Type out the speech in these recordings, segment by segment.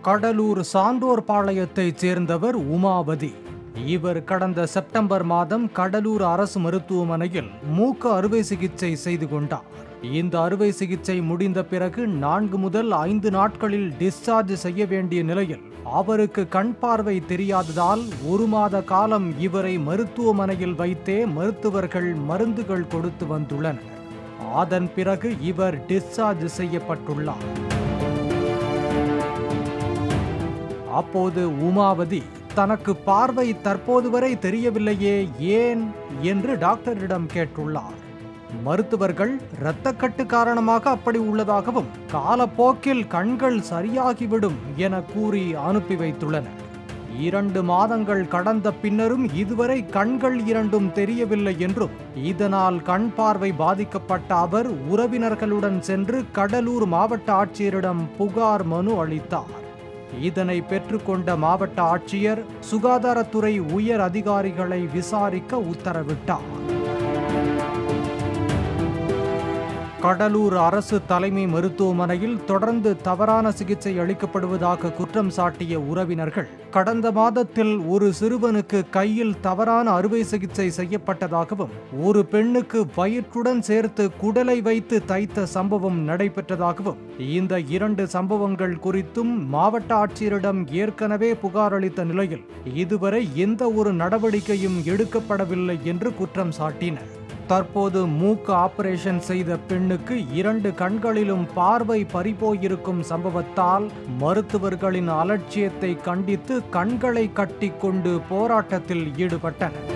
கடலூர் சான்றோர் பாளையத்தைச் சேர்ந்தவர் உமாவதி. இவர் கடந்த செப்டம்பர் மாதம் கடலூர் அரசு மருத்துவமனையில் மூக்கு அறுவை சிகிச்சை செய்து கொண்டார். இந்த அறுவை சிகிச்சை முடிந்த பிறகு 4 முதல் 5 நாட்களில் டிஸ்சார்ஜ் செய்ய வேண்டிய நிலையில் அவருக்கு கண் பார்வை தெரியாததால் 1 மாத காலம் இவரை மருத்துவமனையில் வைத்தே மருத்துவர்கள் மருந்துகள் கொடுத்து வந்துள்ளனர். அதன் பிறகு இவர் டிஸ்சார்ஜ் செய்யப்பட்டுள்ளார். அப்போது உமாவதி தனக்கு பார்வை தற்போது வரை தெரியவில்லையே, ஏன் என்று டாக்டரிடம் கேட்டுள்ளார். மருத்துவர்கள் இரத்தக்கட்டு காரணமாக அப்படி உள்ளதாகவும் காலப்போக்கில் கண்கள் சரியாகிவிடும் என கூறி அனுப்பி வைத்துள்ளனர். 2 மாதங்கள் கடந்த பின்னரும் இதுவரை கண்கள் 2ம் தெரியவில்லை என்றும் இதனால் கண் பார்வை பாதிக்கப்பட்ட அவர் உறவினர்களுடன் சென்று கடலூர் மாவட்ட ஆட்சியரிடம் புகார் மனு அளித்தார். இதனை பெற்றுக்கொண்ட மாவட்ட ஆட்சியர் சுகாதாரத்துறை உயர் அதிகாரிகளை விசாரிக்க உத்தரவிட்டார். கடலூர் அரசு தலைமை மருத்துவமனையில் தொடர்ந்து தவறான சிகிச்சை அளிக்கப்படுவதாக குற்றம் சாட்டிய உறவினர்கள் கடந்த மாதத்தில் ஒரு சிறுவனுக்கு கையில் தவறான அறுவை சிகிச்சை செய்யப்பட்டதாகவும் ஒரு பெண்ணுக்கு வயிற்றுடன் சேர்த்து குடலை வைத்து தைத்த சம்பவம் நடைபெற்றதாகவும் இந்த 2 சம்பவங்கள் குறித்தும் மாவட்ட ஆட்சியரிடம் ஏற்கனவே புகார் அளித்த நிலையில் இதுவரை எந்த ஒரு நடவடிக்கையும் எடுக்கப்படவில்லை என்று குற்றம் சாட்டினர். தற்போது மூக்கு ஆபரேஷன் செய்த பெண்ணுக்கு 2 கண்களிலும் பார்வை பறிபோயிருக்கும் சம்பவத்தால் மருத்துவர்களின் அலட்சியத்தை கண்டித்து கண்களை கட்டிக்கொண்டு போராட்டத்தில் ஈடுபட்டனர்.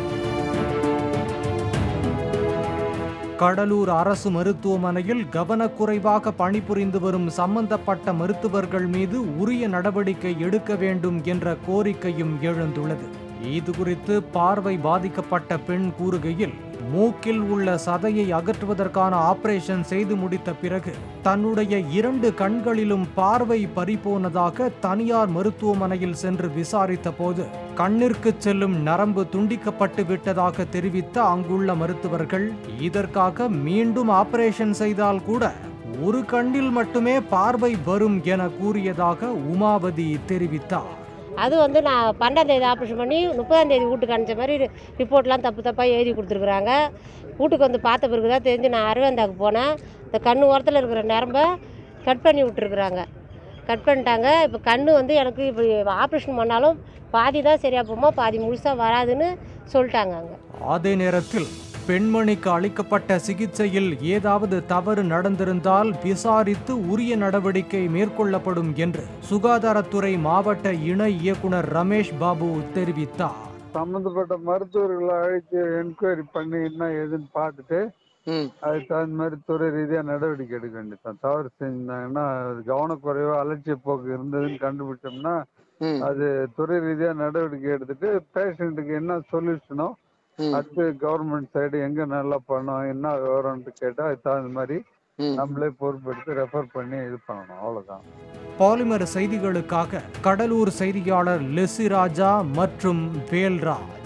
கடலூர் அரசு மருத்துவமனையில் கவனக்குறைவாக பணிபுரிந்து வரும் சம்பந்தப்பட்ட மருத்துவர்கள் மீது உரிய நடவடிக்கை எடுக்க வேண்டும் என்ற கோரிக்கையும் எழுந்துள்ளது. இது குறித்து பார்வை பாதிக்கப்பட்ட பெண் கூறுகையில், மூக்கில் உள்ள சதையை அகற்றுவதற்கான ஆபரேஷன் செய்து முடித்த பிறகு தன்னுடைய 2 கண்களிலும் பார்வை பறிபோனதாக தனியார் மருத்துவமனையில் சென்று விசாரித்த போது கண்ணிற்கு செல்லும் நரம்பு துண்டிக்கப்பட்டு விட்டதாக தெரிவித்த அங்குள்ள மருத்துவர்கள் இதற்காக மீண்டும் ஆபரேஷன் செய்தால் கூட ஒரு கண்ணில் மட்டுமே பார்வை வரும் என கூறியதாக உமாவதி தெரிவித்தார். அது நான் 12ஆம் தேதி ஆப்ரேஷன் பண்ணி 30ஆம் தேதி வீட்டுக்கு அனுப்பிச்ச மாதிரி ரிப்போர்ட்லாம் தப்பாக எழுதி கொடுத்துருக்குறாங்க. வீட்டுக்கு வந்து பார்த்த பிறகு தான் தெரிஞ்சு நான் அரவேந்தாக்கு போனேன். இந்த கண் ஓரத்தில் இருக்கிற நரம்பை கட் பண்ணி விட்டுருக்குறாங்க. கட் பண்ணிட்டாங்க. இப்போ கண் எனக்கு இப்போ ஆப்ரேஷன் பண்ணாலும் பாதி தான் சரியாக போகுமா, பாதி முழுசாக வராதுன்னு சொல்லிட்டாங்க. அங்கே அதே நேரத்தில் பெண்மணிக்கு அளிக்கப்பட்ட சிகிச்சையில் ஏதாவது தவறு நடந்திருந்தால் விசாரித்து உரிய நடவடிக்கை மேற்கொள்ளப்படும் என்று சுகாதாரத்துறை மாவட்ட இணை இயக்குனர் ரமேஷ் பாபு தெரிவித்தார். சம்பந்தப்பட்ட மருத்துவர்களை அழைத்து என்கொயரி பண்ணி என்ன ஏதுன்னு பார்த்துட்டு அதுக்கு தகுந்த மாதிரி துறை ரீதியாக நடவடிக்கை எடுக்க வேண்டியதான். தவறு செஞ்சாங்கன்னா கவனக்குறைவா அலட்சிய போக்கு இருந்ததுன்னு கண்டுபிடிச்சோம்னா அது துறை ரீதியாக நடவடிக்கை எடுத்துட்டு பேஷண்ட்டுக்கு என்ன சொல்யூஷனோ அடுத்து கவர்மெண்ட் சைடு எங்க நல்லா பண்ணோம் என்ன விவரம்னு கேட்டா அது தகுந்த மாதிரி நம்மளே பொறுப்பெடுத்து ரெஃபர் பண்ணி இது பண்ணணும். அவ்வளவுதான். பாலிமர் செய்திகளுக்காக கடலூர் செய்தியாளர் லெசி ராஜா மற்றும் வேல்ராஜ்.